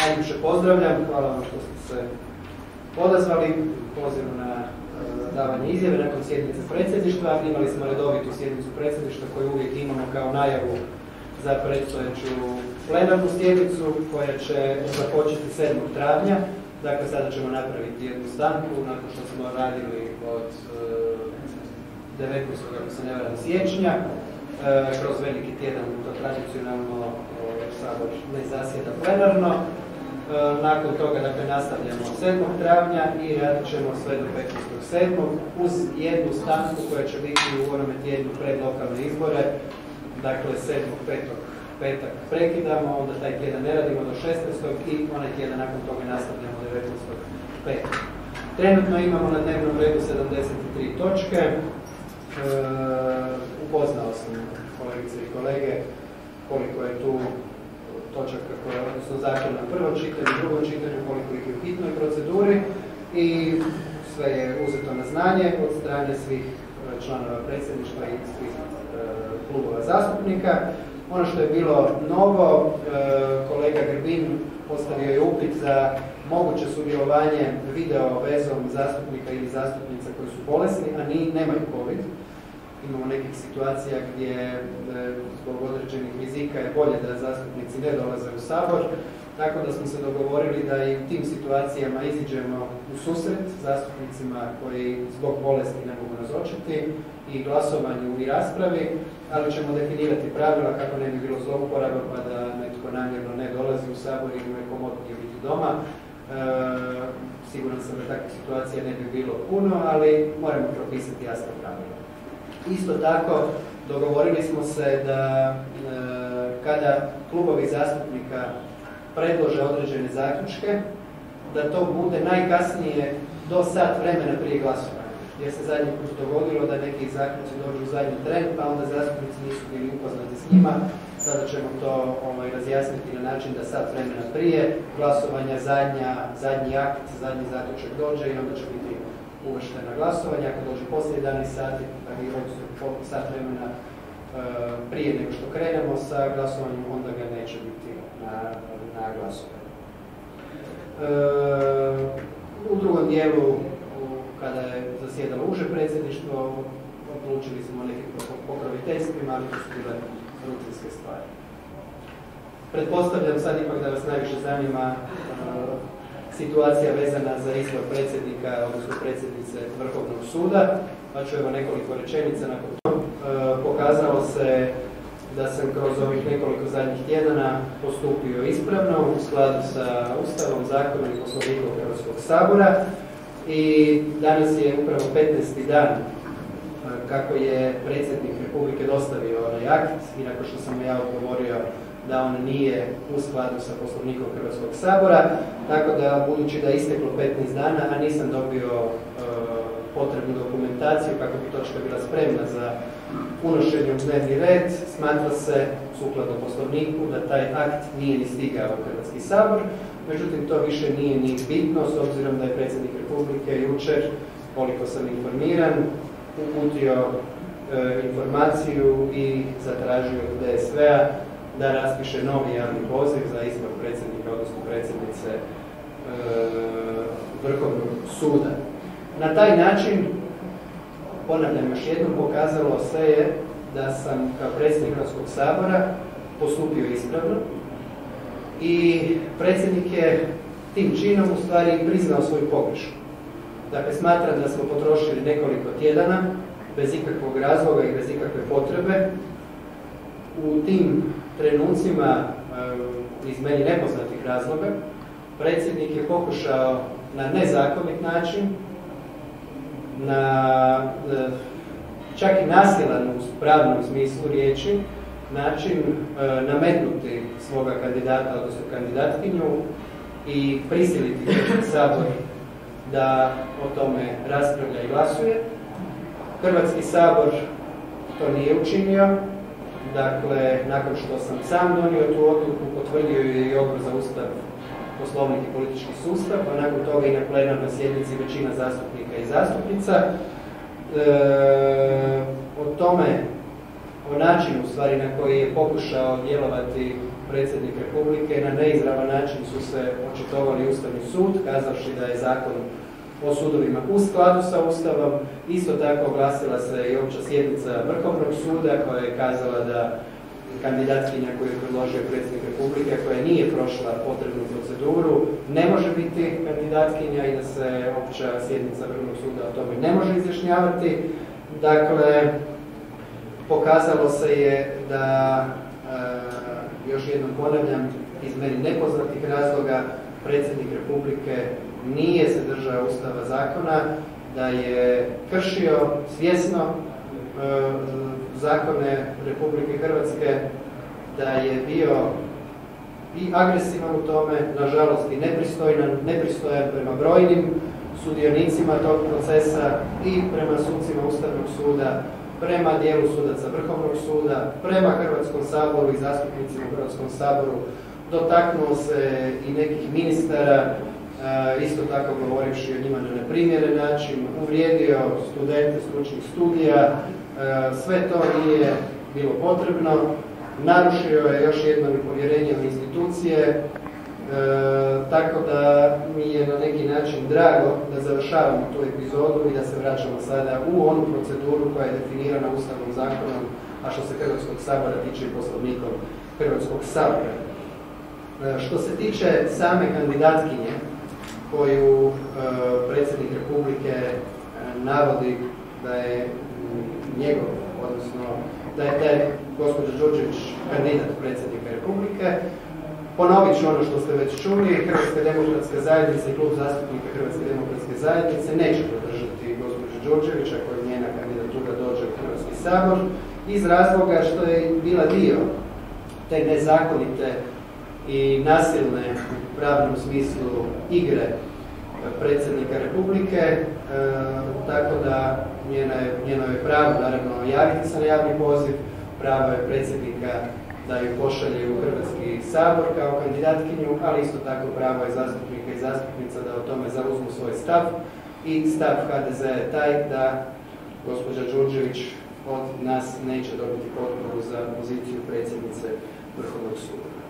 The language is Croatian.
najljepše pozdravljam, hvala vam što ste se odazvali pozivu na davanje izjave nakon sjednice predsjedništva. Imali smo redovitu sjednicu predsjedništva koju uvijek imamo kao najavu za predstojeću plenarnu sjednicu koja će započeti 7. travnja. Dakle, sada ćemo napraviti jednu stanku nakon što smo radili od 19. ako se ne varam siječnja. Kroz veliki tjedan to tradicionalno Sabor ne zasjeda plenarno. Nakon toga dakle, nastavljamo 7. travnja i radit ćemo sve do 15.7. uz jednu stanku koja će biti u onome tjednu pred lokalne izbore. Dakle, 7.5. petak prekidamo, onda taj tjedan ne radimo do 16. i onaj tjedan nakon toga nastavljamo 19.5. Trenutno imamo na dnevnom redu 73 točke. Upoznao sam kolegice i kolege koliko je tu točaka, odnosno zakon na prvom čitanju, drugom čitanju, koliko ih je u hitnoj proceduri i sve je uzeto na znanje od strane svih članova predsjedništva i svih klubova zastupnika. Ono što je bilo novo, kolega Grbin postavio je upit za moguće sudjelovanje video vezom zastupnika ili zastupnica koji su bolesni, a nemaju COVID. Imamo nekih situacija gdje zbog određenih rizika je bolje da zastupnici ne dolaze u Sabor, tako da smo se dogovorili da i u tim situacijama iziđemo u susret zastupnicima koji zbog bolesti ne mogu nazočiti i glasovanju i raspravi, ali ćemo definirati pravila kako ne bi bilo zlouporaba pa da netko namjerno ne dolazi u Sabor ili mu je komodnije biti doma. Siguran sam da takvih situacija ne bi bilo puno, ali moramo propisati jasna pravila. Isto tako, dogovorili smo se da kada klubovi zastupnika predlože određene zaključke, da to bude najkasnije do sat vremena prije glasovanja. Jer se zadnji put dogodilo da neki zaključci dođu u zadnji tren, pa onda zastupnici nisu bili upoznati s njima. Sada ćemo to razjasniti na način da sat vremena prije glasovanja zadnji akt, zadnji zaključak dođe i onda će biti uvršten na glasovanje. Ako dođe poslije 11 sati, tako i sat vremena prije nego što krenemo sa glasovanjem, onda ga neće biti na glasovanju. U drugom dijelu, kada je zasjedalo uže predsjedništvo, odlučili smo o nekim pokroviteljstvima, ali to su bile rutinske stvari. Pretpostavljam sad ipak da vas najviše zanima situacija vezana za izbor predsjednika, odnosno predsjednice Vrhovnog suda, pa ću evo nekoliko rečenica nakon toga. Pokazalo se da sam kroz ovih nekoliko zadnjih tjedana postupio ispravno u skladu sa Ustavom, zakonom i Poslovnikom Hrvatskog sabora i danas je upravo 15. dan kako je predsjednik Republike dostavio onaj akt i nakon što sam ja odgovorio da on nije u skladu sa Poslovnikom Hrvatskog sabora, tako da budući da je isteklo 15 dana, a nisam dobio potrebnu dokumentaciju kako bi točka bila spremna za unošenje u dnevni red, smatra se sukladno Poslovniku da taj akt nije ni stigao u Hrvatski sabor, međutim to više nije ni bitno s obzirom da je predsjednik Republike jučer, koliko sam informiran, uputio informaciju i zatražio od DSV-a da raspiše novi javni poziv za izbor predsjednika, odnosno predsjednice Vrhovnog suda. Na taj način, ponavljam još jednom, pokazalo se je da sam kao predsjednik Hrvatskog sabora postupio ispravno i predsjednik je tim činom u stvari priznao svoju pogrešku. Dakle, smatram da smo potrošili nekoliko tjedana bez ikakvog razloga i bez ikakve potrebe. U tim trenucima iz meni nepoznatih razloga predsjednik je pokušao na nezakonit način, na čak i nasilan u pravnom smislu riječi način nametnuti svoga kandidata, odnosno kandidatkinju i prisiliti Hrvatski sabor da o tome raspravlja i glasuje. Hrvatski sabor to nije učinio. Dakle, nakon što sam sam donio tu odluku, potvrdio je i Odbor za Ustav, Poslovnik i politički sustav, a nakon toga i na plenarnoj sjednici većina zastupnika i zastupnica. O tome, o načinu u stvari na koji je pokušao djelovati predsjednik Republike, na neizravan način su se očitovali Ustavni sud, kazavši da je zakon o sudovima u skladu sa Ustavom. Isto tako oglasila se i opća sjednica Vrhovnog suda koja je kazala da kandidatkinja koju je predložio predsjednik Republike, koja nije prošla potrebnu proceduru, ne može biti kandidatkinja i da se opća sjednica Vrhovnog suda o tome ne može izjašnjavati. Dakle, pokazalo se je da, još jednom ponavljam, iz meni nepoznatih razloga predsjednik Republike nije se držao Ustava zakona, da je kršio svjesno zakone Republike Hrvatske, da je bio i agresivan u tome, nažalost i nepristojan prema brojnim sudionicima tog procesa i prema sucima Ustavnog suda, prema dijelu sudaca Vrhovnog suda, prema Hrvatskom saboru i zastupnicima u Hrvatskom saboru, dotaknuo se i nekih ministara, isto tako govorivši o njima na neprimjeren način, uvrijedio studente stručnih studija, sve to nije bilo potrebno, narušio je još jednom i povjerenje u institucije, tako da mi je na neki način drago da završavamo tu epizodu i da se vraćamo sada u onu proceduru koja je definirana Ustavnom zakonom, a što se Hrvatskog sabora tiče i Poslovnikom Hrvatskog sabora. Što se tiče same kandidatkinje koju predsjednik Republike navodi da je njegov, odnosno da je gospođa Đurđević kandidat predsjednika Republike, ponovit ću ono što ste već čuli, Hrvatska demokratska zajednica i klub zastupnika Hrvatske demokratske zajednice neće podržati gospođu Đurđević ako je njena kandidatura dođe u Hrvatski sabor, iz razloga što je bila dio te nezakonite i nasilne u pravnom smislu igre predsjednika Republike, tako da njeno je pravo naravno javiti se na javni poziv, pravo je predsjednika da ju pošalje u Hrvatski sabor kao kandidatkinju, ali isto tako pravo je zastupnika i zastupnica da o tome zauzmu svoj stav i stav HDZ je taj da gospođa Đurđević od nas neće dobiti potporu za poziciju predsjednice Vrhovnog suda.